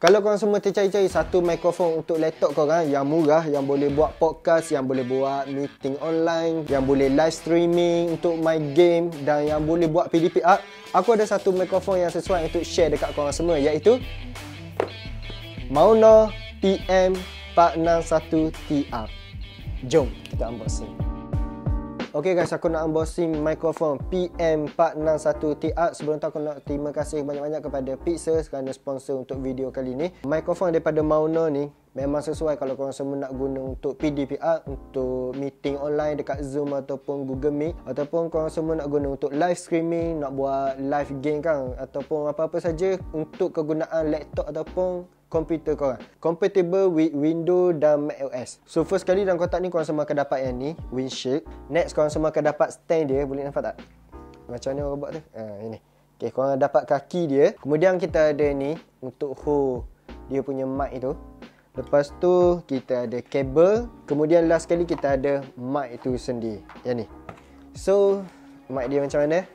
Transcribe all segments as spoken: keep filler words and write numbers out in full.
Kalau korang semua tercari-cari satu mikrofon untuk laptop korang yang murah, yang boleh buat podcast, yang boleh buat meeting online, yang boleh live streaming untuk main game dan yang boleh buat P D P R, aku ada satu mikrofon yang sesuai untuk share dekat korang semua, iaitu Maono A P M empat enam satu T R. Jom kita unboxing. Ok guys, aku nak unboxing mikrofon P M empat enam satu T R. Sebelum tu aku nak terima kasih banyak-banyak kepada Picsart kerana sponsor untuk video kali ni. Mikrofon daripada Maono ni memang sesuai kalau korang semua nak guna untuk P D P R, untuk meeting online dekat Zoom ataupun Google Meet, ataupun korang semua nak guna untuk live streaming, nak buat live game kan, ataupun apa-apa saja untuk kegunaan laptop ataupun komputer korang. Compatible with Windows dan macOS. So first kali dalam kotak ni korang semua akan dapat yang ni, windshield. Next korang semua akan dapat stand dia. Boleh nampak tak? Macam mana orang buat tu? Ha, ini. Okay, korang dapat kaki dia. Kemudian kita ada ni untuk hold dia punya mic tu. Lepas tu kita ada kabel. Kemudian last kali kita ada mic tu sendiri. Yang ni. So mic dia macam mana?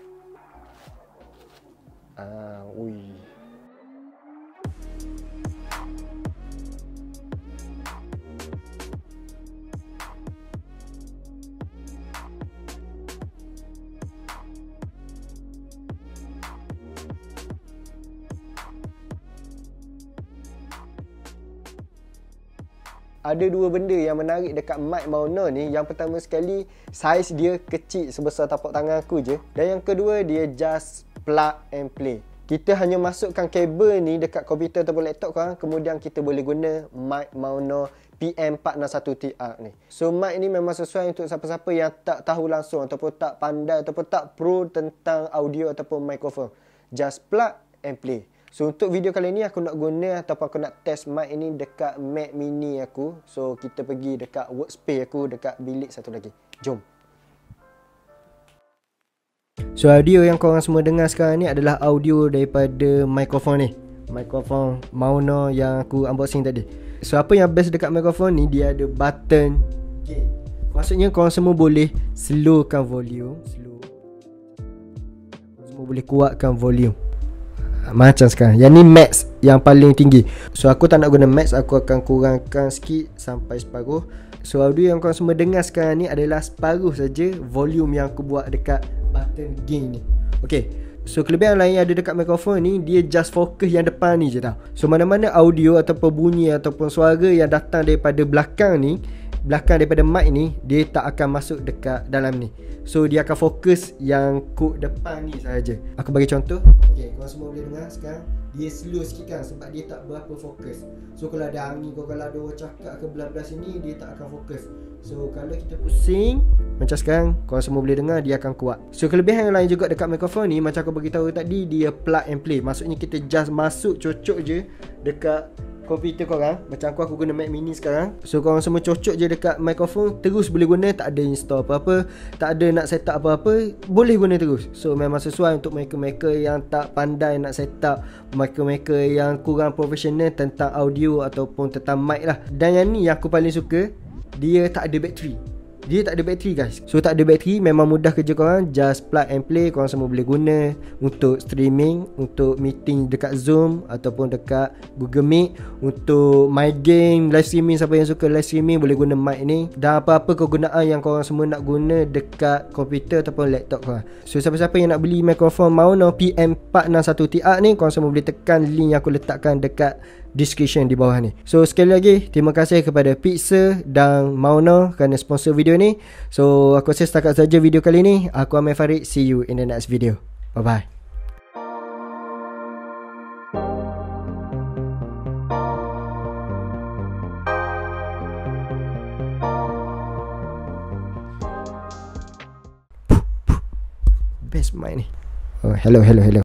Ah, ui. Ada dua benda yang menarik dekat mic Maono ni. Yang pertama sekali, saiz dia kecil sebesar tapak tangan aku je. Dan yang kedua, dia just plug and play. Kita hanya masukkan kabel ni dekat komputer ataupun laptop korang, kemudian kita boleh guna mic Maono P M empat enam satu T R ni. So mic ni memang sesuai untuk siapa-siapa yang tak tahu langsung ataupun tak pandai ataupun tak pro tentang audio ataupun mikrofon. Just plug and play. So untuk video kali ni aku nak guna ataupun aku nak test mic ini dekat Mac mini aku. So kita pergi dekat workspace aku dekat bilik satu lagi. Jom. So audio yang korang semua dengar sekarang ni adalah audio daripada mikrofon ni. Mikrofon Maono yang aku unboxing tadi. So apa yang best dekat mikrofon ni, dia ada button gain. Maksudnya korang semua boleh slowkan volume, slow. Korang semua boleh kuatkan volume. Macam sekarang. Yang ni max, yang paling tinggi. So aku tak nak guna max, aku akan kurangkan sikit sampai separuh. So audio yang korang semua dengar sekarang ni adalah separuh saja volume yang aku buat dekat button gain ni. Okay, so kelebihan lain yang ada dekat mikrofon ni, dia just fokus yang depan ni je tau. So mana-mana audio ataupun bunyi ataupun suara yang datang daripada belakang ni, belakang daripada mic ni, dia tak akan masuk dekat dalam ni. So dia akan fokus yang kod depan ni sahaja. Aku bagi contoh. Okay, korang semua boleh dengar sekarang. Dia slow sikit kan sebab dia tak berapa fokus. So kalau ada angin, kalau ada orang cakap ke belah-belah sini, dia tak akan fokus. So kalau kita pusing macam sekarang, korang semua boleh dengar, dia akan kuat. So kelebihan yang lain juga dekat mikrofon ni, macam aku beritahu tadi, dia plug and play. Maksudnya kita just masuk, cocok je dekat komputer korang. Macam aku, aku guna Mac mini sekarang. So korang semua cocok je dekat mikrofon, terus boleh guna. Tak ada install apa-apa, tak ada nak set up apa-apa, boleh guna terus. So memang sesuai untuk mereka-mereka yang tak pandai nak set up, mereka-mereka yang kurang profesional tentang audio ataupun tentang mic lah. Dan yang ni yang aku paling suka, dia tak ada bateri. Dia tak ada bateri guys. So tak ada bateri, memang mudah kerja korang. Just plug and play. Korang semua boleh guna untuk streaming, untuk meeting dekat Zoom ataupun dekat Google Meet, untuk my game, live streaming. Siapa yang suka live streaming boleh guna mic ni. Dan apa-apa kegunaan yang korang semua nak guna dekat komputer ataupun laptop korang. So siapa-siapa yang nak beli mikrofon Maono P M empat enam satu T R ni, korang semua boleh tekan link yang aku letakkan dekat description di bawah ni. So sekali lagi terima kasih kepada Picsart dan Maono kerana sponsor video ni. So aku rasa setakat saja video kali ni. Aku Amir Farid. See you in the next video. Bye bye. Best mic ni. Oh hello hello hello.